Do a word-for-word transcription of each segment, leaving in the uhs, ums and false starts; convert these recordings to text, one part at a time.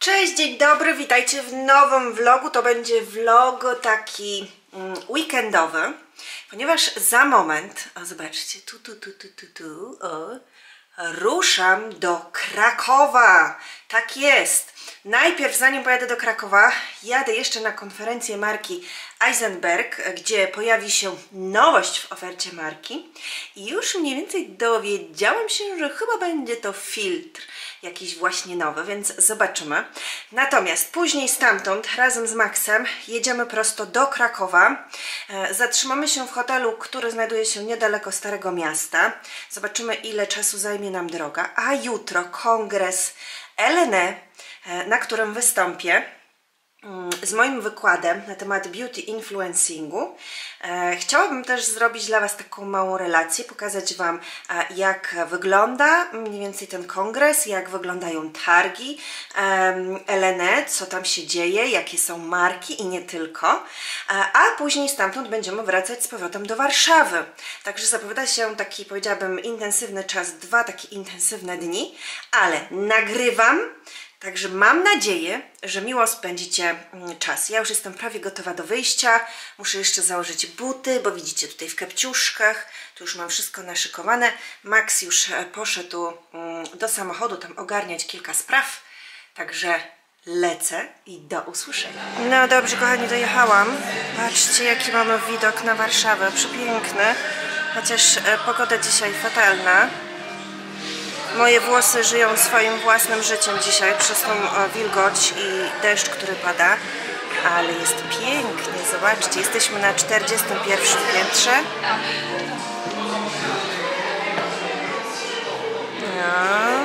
Cześć, dzień dobry, witajcie w nowym vlogu. To będzie vlog taki mm, weekendowy, ponieważ za moment, o zobaczcie, tu, tu, tu, tu, tu, tu, o, ruszam do Krakowa. Tak jest. Najpierw, zanim pojadę do Krakowa, jadę jeszcze na konferencję marki Eisenberg, gdzie pojawi się nowość w ofercie marki i już mniej więcej dowiedziałam się, że chyba będzie to filtr jakiś właśnie nowy, więc zobaczymy. Natomiast później stamtąd razem z Maxem jedziemy prosto do Krakowa. Zatrzymamy się w hotelu, który znajduje się niedaleko Starego Miasta. Zobaczymy, ile czasu zajmie nam droga. A jutro kongres L N E, na którym wystąpię z moim wykładem na temat beauty influencingu. E, chciałabym też zrobić dla Was taką małą relację, pokazać Wam, e, jak wygląda mniej więcej ten kongres, jak wyglądają targi e, L N E, co tam się dzieje, jakie są marki i nie tylko. E, a później stamtąd będziemy wracać z powrotem do Warszawy. Także zapowiada się taki, powiedziałabym, intensywny czas, dwa takie intensywne dni, ale nagrywam. Także mam nadzieję, że miło spędzicie czas. Ja już jestem prawie gotowa do wyjścia. Muszę jeszcze założyć buty, bo widzicie tutaj w kapciuszkach. Tu już mam wszystko naszykowane. Max już poszedł do samochodu tam ogarniać kilka spraw. Także lecę i do usłyszenia. No dobrze, kochani, dojechałam. Patrzcie, jaki mamy widok na Warszawę. Przepiękny. Chociaż pogoda dzisiaj fatalna. Moje włosy żyją swoim własnym życiem dzisiaj przez tą wilgoć i deszcz, który pada, ale jest pięknie, zobaczcie, jesteśmy na czterdziestym pierwszym piętrze. No.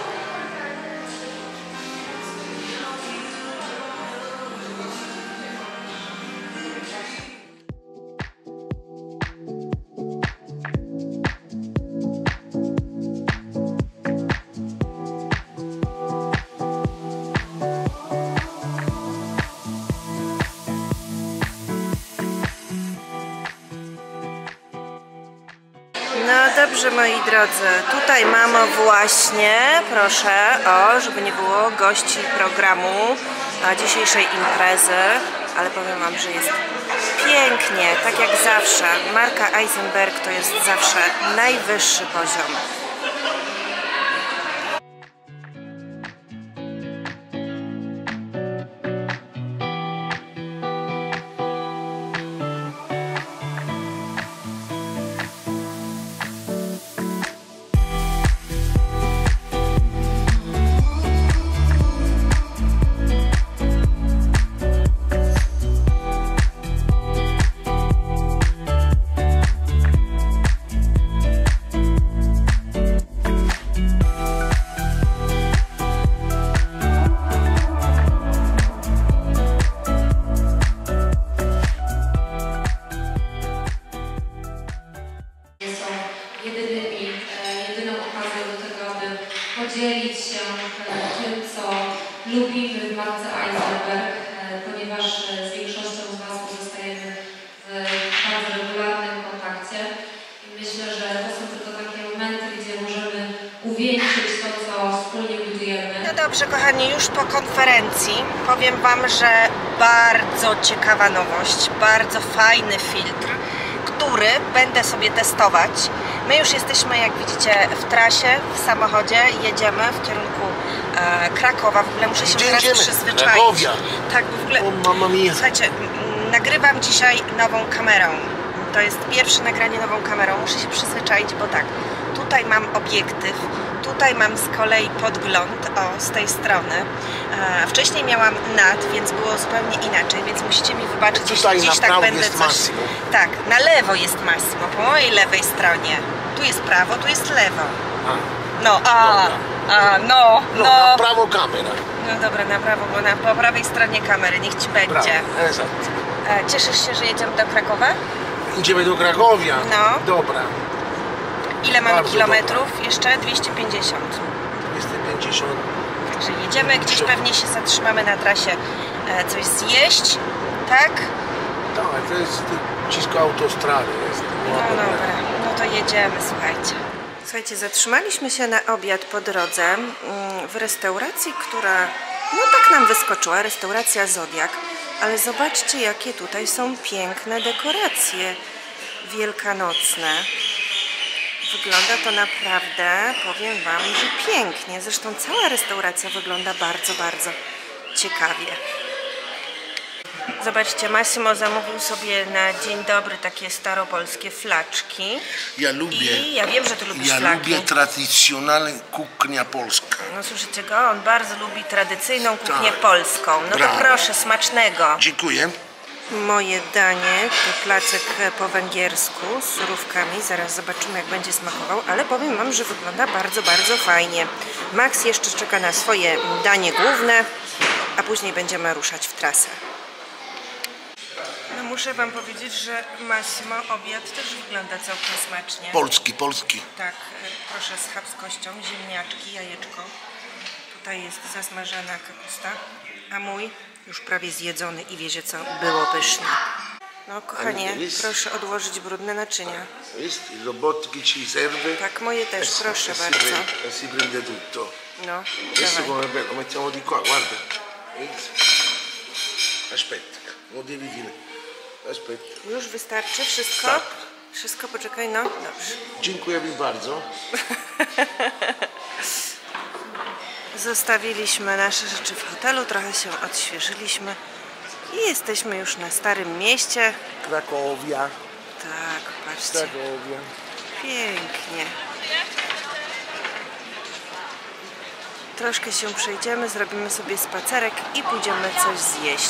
No dobrze, moi drodzy, tutaj mamy właśnie, proszę, o, żeby nie było gości programu dzisiejszej imprezy, ale powiem Wam, że jest pięknie, tak jak zawsze. Marka Eisenberg to jest zawsze najwyższy poziom. Podzielić się tym, co lubimy w marce Eisenberg, ponieważ z większością z Was pozostajemy w bardzo regularnym kontakcie i myślę, że to są tylko takie momenty, gdzie możemy uwieńczyć to, co wspólnie budujemy. No dobrze, kochani, już po konferencji powiem Wam, że bardzo ciekawa nowość, bardzo fajny filtr, który będę sobie testować. My już jesteśmy, jak widzicie, w trasie, w samochodzie, jedziemy w kierunku e, Krakowa. W ogóle muszę się teraz przyzwyczaić. Krakowia. Tak, w ogóle. O, mama mia. Słuchajcie, nagrywam dzisiaj nową kamerą. To jest pierwsze nagranie nową kamerą. Muszę się przyzwyczaić, bo tak, tutaj mam obiektyw, tutaj mam z kolei podgląd, o, z tej strony. E, wcześniej miałam nad, więc było zupełnie inaczej, więc musicie mi wybaczyć, jeśli gdzieś tak będę jest coś... Massimo. Tak, na lewo jest Massimo, po mojej lewej stronie. Tu jest prawo, tu jest lewo. A. No, a, a, no, No, no. na prawo kamera. No dobra, na prawo, bo na, po prawej stronie kamery, niech Ci będzie. Prawo, E, cieszysz się, że jedziemy do Krakowa? Idziemy do Krakowia. No. Dobra. Ile mamy Bardzo kilometrów? Dobra. Jeszcze dwieście pięćdziesiąt. dwieście pięćdziesiąt. Także jedziemy, gdzieś pewnie się zatrzymamy na trasie e, coś zjeść, tak? Tak, to jest cisko autostrady. Jest no dobra, no to jedziemy, słuchajcie. Słuchajcie, zatrzymaliśmy się na obiad po drodze w restauracji, która No tak nam wyskoczyła restauracja Zodiak, ale zobaczcie, jakie tutaj są piękne dekoracje wielkanocne. Wygląda to naprawdę, powiem Wam, że pięknie. Zresztą cała restauracja wygląda bardzo, bardzo ciekawie. Zobaczcie, Massimo zamówił sobie na dzień dobry takie staropolskie flaczki. Ja lubię. I ja wiem, że Ty lubisz Ja flaki. lubię tradycjonalną kuchnię polską. No słyszycie go? On bardzo lubi tradycyjną kuchnię Tak. polską. No Brawo. to proszę, smacznego. Dziękuję. Moje danie to placek po węgiersku z surówkami. Zaraz zobaczymy, jak będzie smakował, ale powiem Wam, że wygląda bardzo, bardzo fajnie. Max jeszcze czeka na swoje danie główne, a później będziemy ruszać w trasę. No muszę Wam powiedzieć, że Massimo obiad też wygląda całkiem smacznie. Polski, polski. Tak, proszę z chabskością, ziemniaczki, jajeczko. Tutaj jest zasmażana kapusta, a mój już prawie zjedzony i wiecie co, było pyszne. No kochanie, proszę odłożyć brudne naczynia. Jest, robotki ci serve. Tak, moje też, proszę bardzo. E si prende tutto. No, Questo dawaj. come bello, lo mettiamo di qua, guarda. Aspetta, lo devi dire. Aspetta. Już wystarczy wszystko? Tak. Wszystko, poczekaj, no, dobrze. Dziękuję mi bardzo. Zostawiliśmy nasze rzeczy w hotelu, trochę się odświeżyliśmy i jesteśmy już na Starym Mieście. Krakowia. Tak, patrzcie, Krakowia. pięknie. Troszkę się przejdziemy, zrobimy sobie spacerek i pójdziemy coś zjeść.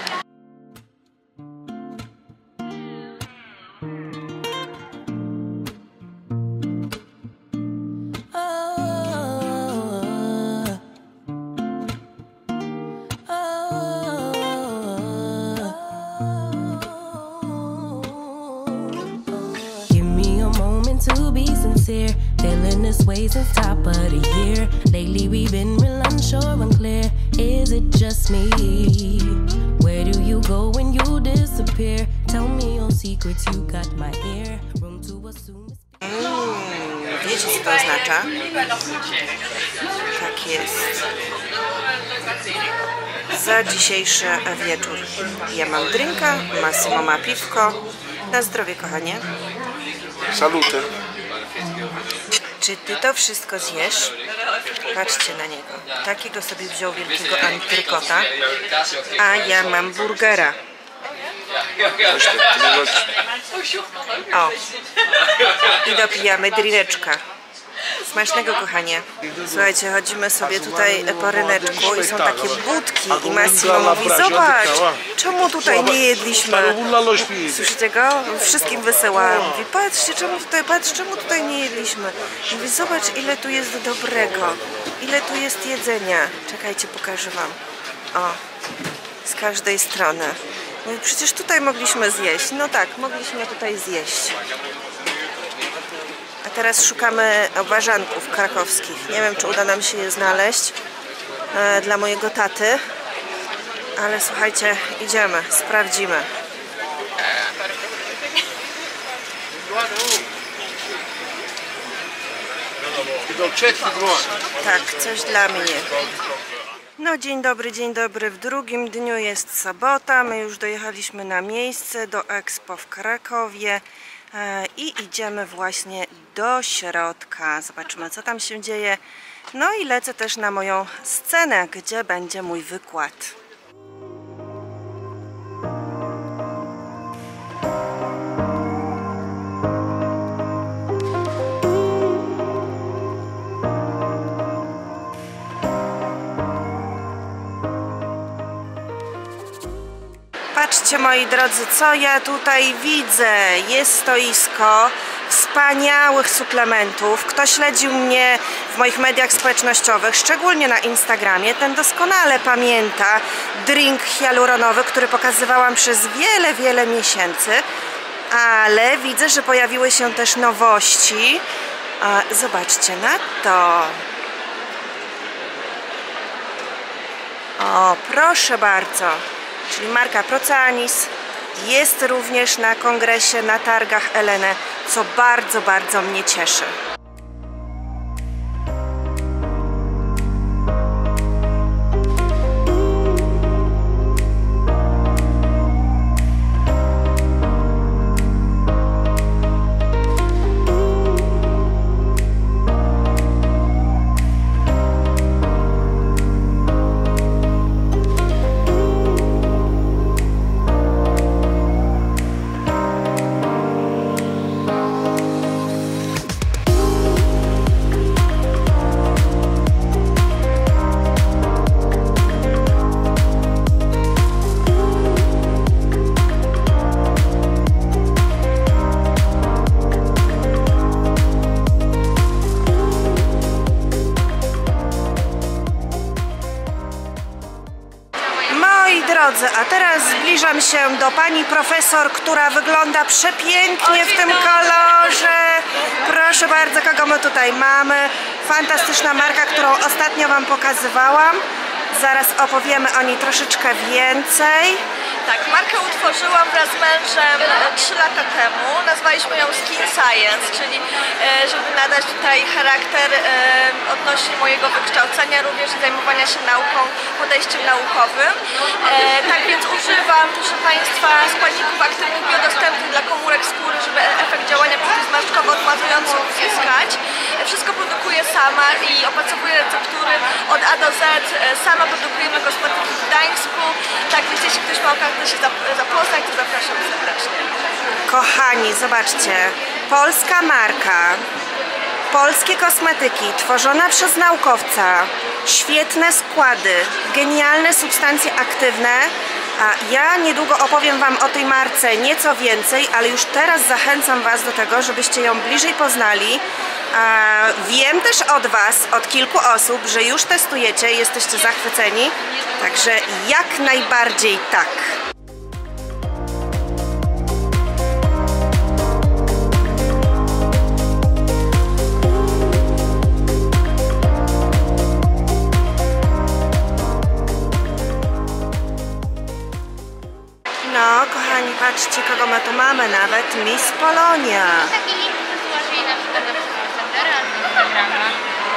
To be sincere, feeling this way since top of the year. Lately we've been real unsure, unclear. Is it just me? Where do you go when you disappear? Tell me your secrets, you got my ear. Room to assume. Mm, wiecie, co to oznacza? Tak jest. Za dzisiejszy wieczór ja mam drinka, Massimo ma piwko. Na zdrowie, kochanie. Salute. Czy ty to wszystko zjesz? Patrzcie na niego. Takiego sobie wziął wielkiego antrykota, a ja mam burgera. O. I dopijamy drineczka. Smacznego, kochanie. Słuchajcie, chodzimy sobie tutaj po ryneczku i są takie budki i Massimo mówi, zobacz, czemu tutaj nie jedliśmy? Słyszycie go? Wszystkim wysyłałam. Mówi, patrzcie, czemu tutaj, patrz, czemu tutaj nie jedliśmy? Mówi, zobacz, ile tu jest dobrego, ile tu jest jedzenia. Czekajcie, pokażę Wam. O, z każdej strony. Mówi, przecież tutaj mogliśmy zjeść. No tak, mogliśmy tutaj zjeść. A teraz szukamy ważanków krakowskich. Nie wiem, czy uda nam się je znaleźć e, dla mojego taty. Ale słuchajcie, idziemy, sprawdzimy. Tak, coś dla mnie. No dzień dobry, dzień dobry. W drugim dniu jest sobota. My już dojechaliśmy na miejsce do Expo w Krakowie. I idziemy właśnie do środka. Zobaczymy, co tam się dzieje. No i lecę też na moją scenę, gdzie będzie mój wykład. Patrzcie, moi drodzy, co ja tutaj widzę. Jest stoisko wspaniałych suplementów. Kto śledził mnie w moich mediach społecznościowych, szczególnie na Instagramie, ten doskonale pamięta drink hialuronowy, który pokazywałam przez wiele, wiele miesięcy. Ale widzę, że pojawiły się też nowości. Zobaczcie na to. O, proszę bardzo. Czyli marka Procanis jest również na kongresie, na targach Elene, co bardzo, bardzo mnie cieszy. drodzy, a teraz zbliżam się do pani profesor, która wygląda przepięknie w tym kolorze. Proszę bardzo, kogo my tutaj mamy. Fantastyczna marka, którą ostatnio wam pokazywałam. Zaraz opowiemy o niej troszeczkę więcej. Tak, markę utworzyłam wraz z mężem trzy lata temu. Nazwaliśmy ją Skin Science, czyli żeby nadać tutaj charakter odnośnie mojego wykształcenia, również zajmowania się nauką, podejściem naukowym. Tak więc używam, proszę Państwa, składników aktywnych biodostępnych dla komórek skóry, żeby efekt działania przeciwzmarszczkowo-odmładzujący uzyskać. Wszystko produkuję sama i opracowuję receptury od A do Z. Sama produkujemy kosmetyki w Gdańsku. Tak więc jeśli ktoś ma okazję się zapoznać, to zapraszam serdecznie. Kochani, zobaczcie, polska marka, polskie kosmetyki, tworzona przez naukowca, świetne składy, genialne substancje aktywne. A ja niedługo opowiem wam o tej marce nieco więcej, ale już teraz zachęcam was do tego, żebyście ją bliżej poznali. A wiem też od was, od kilku osób, że już testujecie, jesteście zachwyceni, także jak najbardziej tak. No, kochani, patrzcie, kogo my tu mamy, nawet Miss Polonia. Taki link złożyli na przykład na Instagrama, Instagrama.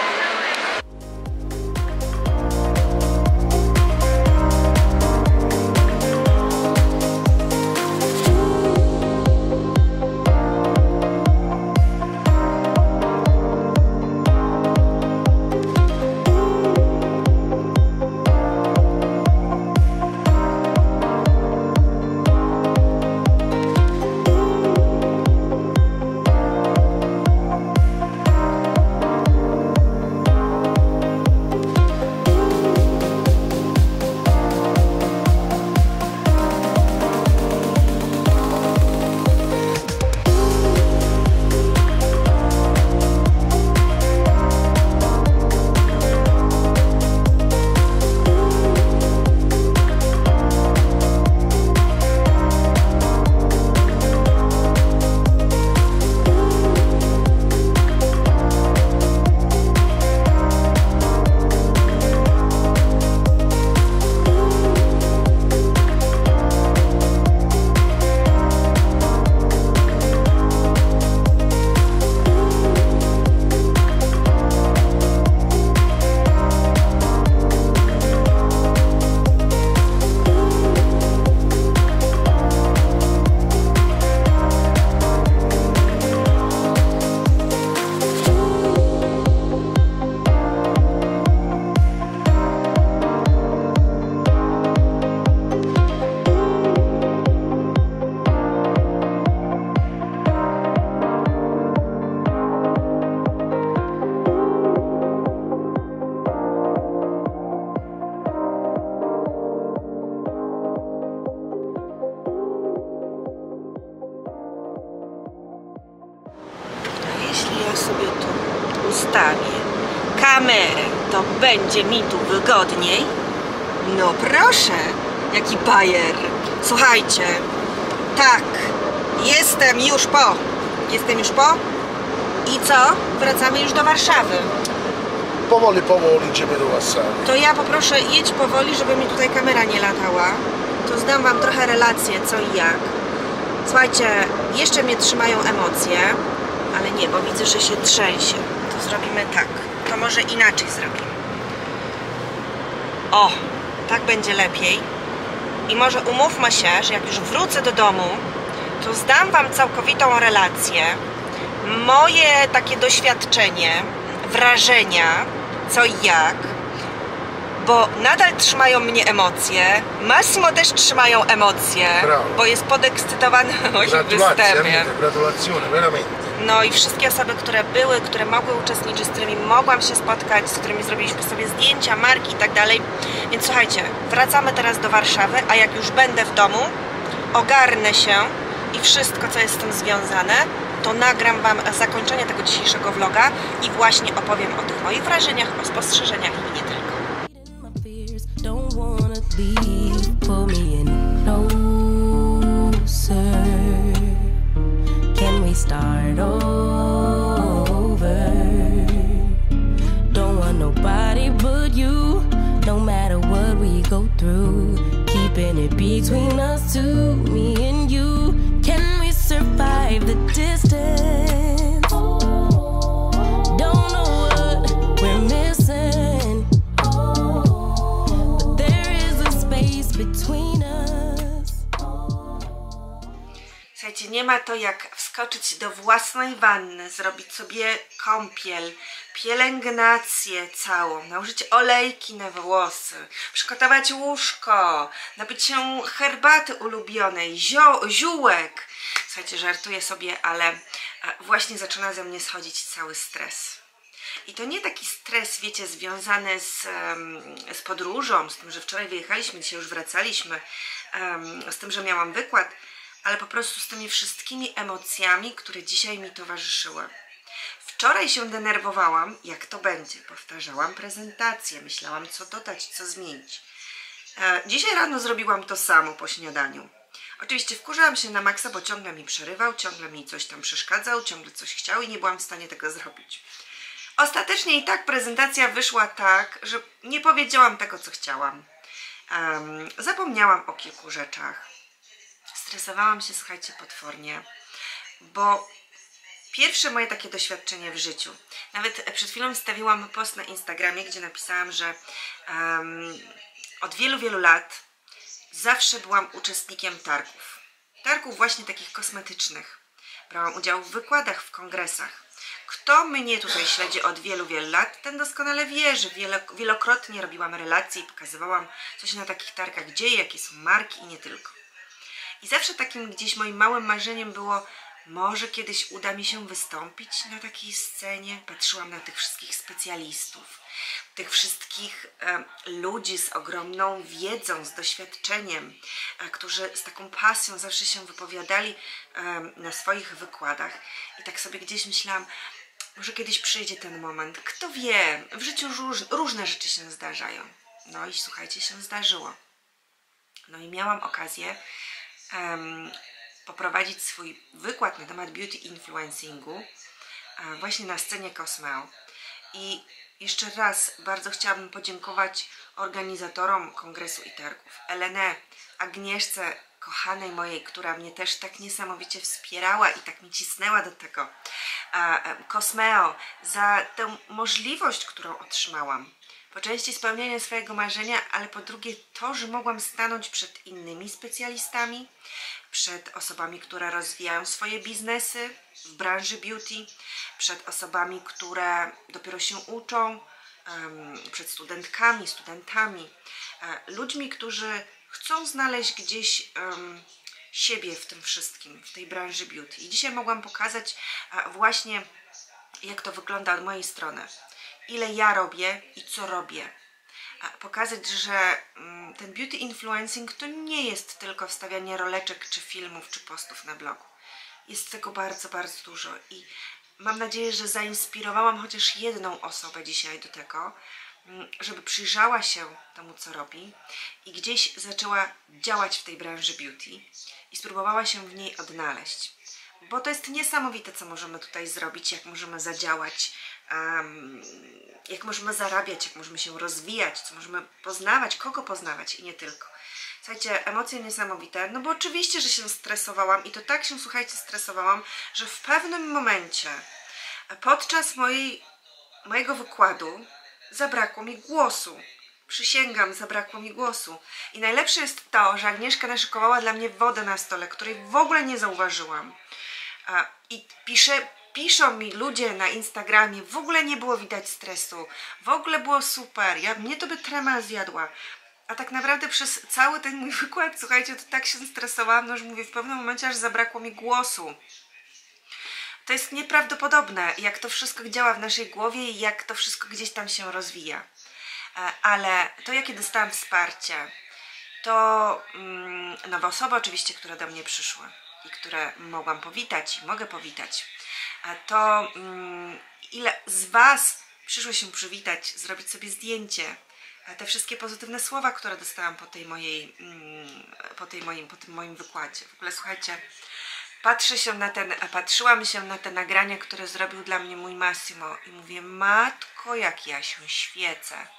Sobie tu ustawię kamerę, to będzie mi tu wygodniej. No proszę, jaki bajer. Słuchajcie, tak, jestem już po. Jestem już po. I co? Wracamy już do Warszawy. Powoli, powoli idziemy do Warszawy. To ja poproszę, jedź powoli, żeby mi tutaj kamera nie latała. To zdam wam trochę relacje, co i jak. Słuchajcie, jeszcze mnie trzymają emocje. Ale nie, bo widzę, że się trzęsie. To zrobimy tak. To może inaczej zrobimy. O, tak będzie lepiej. I może umówmy się, że jak już wrócę do domu, to zdam wam całkowitą relację, moje takie doświadczenie, wrażenia, co i jak, bo nadal trzymają mnie emocje. Massimo też trzymają emocje, Brawo. Bo jest podekscytowany moim występem. Gratulacje, veramente. No i wszystkie osoby, które były, które mogły uczestniczyć, z którymi mogłam się spotkać, z którymi zrobiliśmy sobie zdjęcia, marki i tak dalej. Więc słuchajcie, wracamy teraz do Warszawy, a jak już będę w domu, ogarnę się i wszystko, co jest z tym związane, to nagram wam zakończenie tego dzisiejszego vloga i właśnie opowiem o tych moich wrażeniach, o spostrzeżeniach i nie tylko. Don't wanna leave. Pull me in closer. Can we start over? Don't want nobody but you. No matter what we go through, keeping it between us two, me and you. Can we survive the distance? Don't know what we're missing, but there is a space between us. Słuchajcie, nie ma to jak wskoczyć do własnej wanny, zrobić sobie kąpiel, pielęgnację całą, nałożyć olejki na włosy, przygotować łóżko, napić się herbaty ulubionej, zio ziółek. Słuchajcie, żartuję sobie, ale właśnie zaczyna ze mnie schodzić cały stres. I to nie taki stres, wiecie, związany z, z podróżą, z tym, że wczoraj wyjechaliśmy, dzisiaj już wracaliśmy, z tym, że miałam wykład, ale po prostu z tymi wszystkimi emocjami, które dzisiaj mi towarzyszyły. Wczoraj się denerwowałam, jak to będzie. Powtarzałam prezentację, myślałam, co dodać, co zmienić. E, dzisiaj rano zrobiłam to samo po śniadaniu. Oczywiście wkurzałam się na maksa, bo ciągle mi przerywał, ciągle mi coś tam przeszkadzał, ciągle coś chciał i nie byłam w stanie tego zrobić. Ostatecznie i tak prezentacja wyszła tak, że nie powiedziałam tego, co chciałam. Um, zapomniałam o kilku rzeczach. Stresowałam się, słuchajcie, potwornie, bo pierwsze moje takie doświadczenie w życiu. Nawet przed chwilą wstawiłam post na Instagramie, gdzie napisałam, że um, od wielu, wielu lat zawsze byłam uczestnikiem targów. Targów właśnie takich kosmetycznych. Brałam udział w wykładach, w kongresach. Kto mnie tutaj śledzi od wielu, wielu lat, ten doskonale wie, że wielokrotnie robiłam relacje i pokazywałam, co się na takich targach dzieje, jakie są marki i nie tylko. I zawsze takim gdzieś moim małym marzeniem było, może kiedyś uda mi się wystąpić na takiej scenie. Patrzyłam na tych wszystkich specjalistów, tych wszystkich e, ludzi z ogromną wiedzą, z doświadczeniem, e, którzy z taką pasją zawsze się wypowiadali e, na swoich wykładach. I tak sobie gdzieś myślałam, może kiedyś przyjdzie ten moment. Kto wie, w życiu róż, różne rzeczy się zdarzają. No i słuchajcie, się zdarzyło. No i miałam okazję um, poprowadzić swój wykład na temat beauty influencingu właśnie na scenie Cosmeo. I jeszcze raz bardzo chciałabym podziękować organizatorom kongresu i targów, Elenę, Agnieszce, kochanej mojej, która mnie też tak niesamowicie wspierała i tak mi cisnęła do tego, Cosmeo, za tę możliwość, którą otrzymałam. Po części spełniania swojego marzenia, ale po drugie to, że mogłam stanąć przed innymi specjalistami, przed osobami, które rozwijają swoje biznesy w branży beauty, przed osobami, które dopiero się uczą, um, przed studentkami, studentami, um, ludźmi, którzy chcą znaleźć gdzieś um, siebie w tym wszystkim, w tej branży beauty. I dzisiaj mogłam pokazać uh, właśnie, jak to wygląda od mojej strony. Ile ja robię i co robię. Pokazać, że ten beauty influencing to nie jest tylko wstawianie roleczek, czy filmów, czy postów na blogu. Jest tego bardzo, bardzo dużo i mam nadzieję, że zainspirowałam chociaż jedną osobę dzisiaj do tego, żeby przyjrzała się temu, co robi i gdzieś zaczęła działać w tej branży beauty i spróbowała się w niej odnaleźć. Bo to jest niesamowite, co możemy tutaj zrobić, jak możemy zadziałać, um, jak możemy zarabiać, jak możemy się rozwijać, co możemy poznawać, kogo poznawać i nie tylko. Słuchajcie, emocje niesamowite, no bo oczywiście, że się stresowałam i to tak się, słuchajcie, stresowałam, że w pewnym momencie podczas mojej, mojego wykładu zabrakło mi głosu. Przysięgam, zabrakło mi głosu. I najlepsze jest to, że Agnieszka naszykowała dla mnie wodę na stole, której w ogóle nie zauważyłam. I pisze, piszą mi ludzie na Instagramie, w ogóle nie było widać stresu, w ogóle było super, ja, mnie to by trema zjadła. A tak naprawdę przez cały ten mój wykład, słuchajcie, to tak się stresowałam, no, że mówię, w pewnym momencie aż zabrakło mi głosu. To jest nieprawdopodobne, jak to wszystko działa w naszej głowie i jak to wszystko gdzieś tam się rozwija. Ale to, jakie dostałam wsparcie, to mm, nowe osoby oczywiście, które do mnie przyszły i które mogłam powitać i mogę powitać, to mm, ile z Was przyszło się przywitać, zrobić sobie zdjęcie, te wszystkie pozytywne słowa, które dostałam po tej mojej, mm, po tej moim, po tym moim wykładzie. W ogóle słuchajcie, patrzę się na ten, patrzyłam się na te nagrania, które zrobił dla mnie mój Massimo i mówię, matko, jak ja się świecę.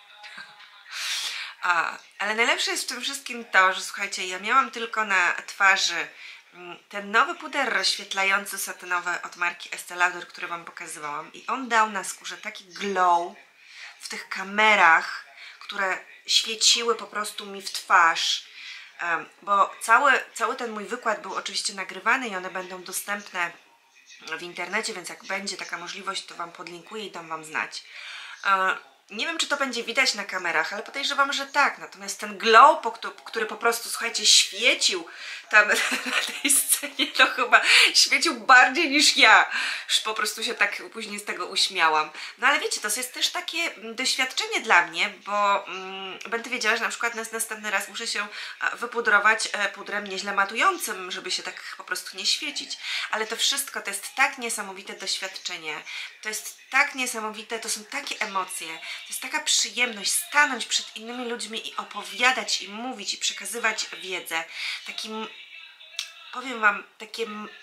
A, ale najlepsze jest w tym wszystkim to, że słuchajcie, ja miałam tylko na twarzy ten nowy puder rozświetlający satynowy od marki Estée Lauder, który wam pokazywałam, i on dał na skórze taki glow w tych kamerach, które świeciły po prostu mi w twarz, um, bo cały, cały ten mój wykład był oczywiście nagrywany i one będą dostępne w internecie, więc jak będzie taka możliwość, to wam podlinkuję i dam wam znać. Um, Nie wiem, czy to będzie widać na kamerach, ale podejrzewam, że tak. Natomiast ten glow, który po prostu, słuchajcie, świecił tam na tej scenie, to chyba świecił bardziej niż ja. Już po prostu się tak później z tego uśmiałam. No ale wiecie, to jest też takie doświadczenie dla mnie, bo mm, będę wiedziała, że na przykład na następny raz muszę się wypudrować pudrem nieźle matującym, żeby się tak po prostu nie świecić. Ale to wszystko to jest tak niesamowite doświadczenie. To jest tak niesamowite, to są takie emocje. To jest taka przyjemność stanąć przed innymi ludźmi i opowiadać, i mówić, i przekazywać wiedzę. Takim, powiem wam, takie,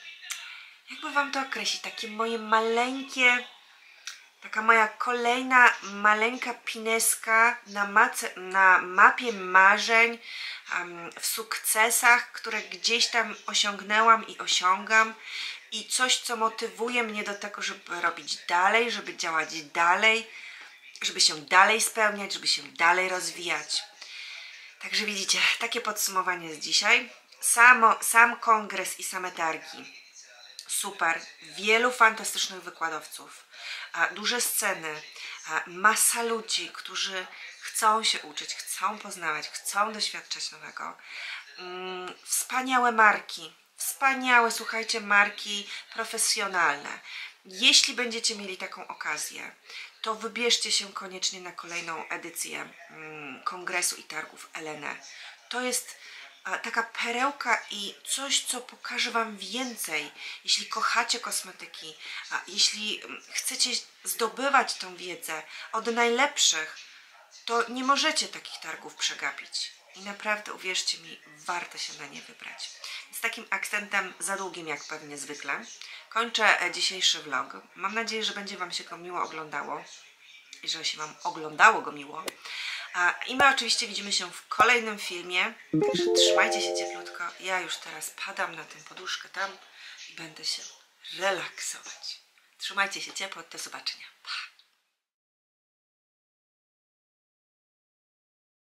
jakby wam to określić, takie moje maleńkie, taka moja kolejna maleńka pineska na, mace, na mapie marzeń, um, w sukcesach, które gdzieś tam osiągnęłam i osiągam. I coś, co motywuje mnie do tego, żeby robić dalej, żeby działać dalej, żeby się dalej spełniać, żeby się dalej rozwijać. Także widzicie, takie podsumowanie z dzisiaj. Samo, sam kongres i same targi. Super. Wielu fantastycznych wykładowców. A, duże sceny. A, masa ludzi, którzy chcą się uczyć, chcą poznawać, chcą doświadczać nowego. Mm, wspaniałe marki. Wspaniałe, słuchajcie, marki profesjonalne. Jeśli będziecie mieli taką okazję, to wybierzcie się koniecznie na kolejną edycję mm, Kongresu i Targów Elene. To jest a, taka perełka i coś, co pokaże wam więcej. Jeśli kochacie kosmetyki, a jeśli chcecie zdobywać tą wiedzę od najlepszych, to nie możecie takich targów przegapić. I naprawdę, uwierzcie mi, warto się na nie wybrać. Z takim akcentem za długim, jak pewnie zwykle, kończę dzisiejszy vlog. Mam nadzieję, że będzie wam się go miło oglądało i że się wam oglądało go miło. I my oczywiście widzimy się w kolejnym filmie. Także trzymajcie się cieplutko. Ja już teraz padam na tę poduszkę tam i będę się relaksować. Trzymajcie się ciepło. Do zobaczenia. Pa!